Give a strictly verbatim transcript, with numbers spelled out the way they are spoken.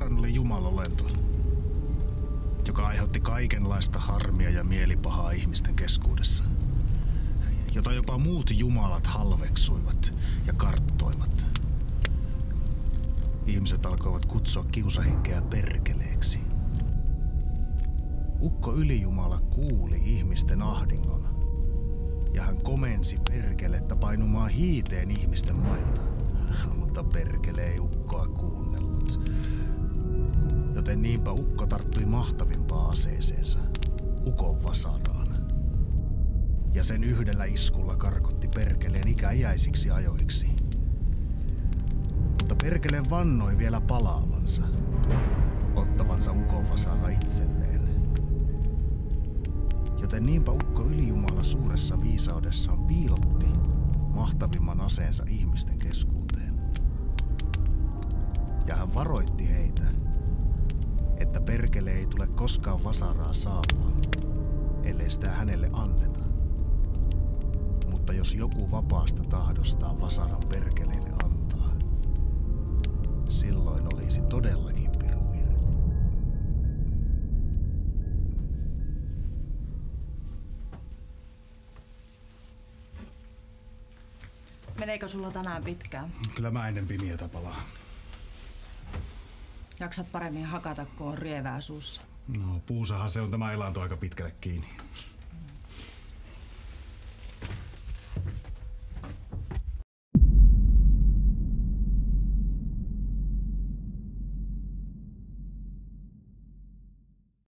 Kerran oli jumalolento, joka aiheutti kaikenlaista harmia ja mielipahaa ihmisten keskuudessa, jota jopa muut jumalat halveksuivat ja karttoivat. Ihmiset alkoivat kutsua kiusahenkeä perkeleeksi. Ukko Ylijumala kuuli ihmisten ahdingon ja hän komensi perkelettä painumaan hiiteen ihmisten mailta. Mutta perkele ei ukkoa kuunnellut. Joten niinpä ukko tarttui mahtavimpaan aseeseensa, ukon vasaraan. Ja sen yhdellä iskulla karkotti perkeleen ikäiäisiksi ajoiksi. Mutta perkele vannoi vielä palaavansa, ottavansa ukon vasara itselleen. Joten niinpä ukko Ylijumala suuressa viisaudessaan piilotti mahtavimman aseensa ihmisten keskuuteen. Ja hän varoitti heitä, että perkele ei tule koskaan vasaraa saamaan, ellei sitä hänelle anneta. Mutta jos joku vapaasta tahdostaan vasaran perkeleelle antaa, silloin olisi todellakin piru irti. Meneekö sulla tänään pitkään? Kyllä mä ennen pimiötä palaa. Jaksat paremmin hakata, kun on rievää suussa. No, puusahan se on tämä elanto aika pitkälle kiinni.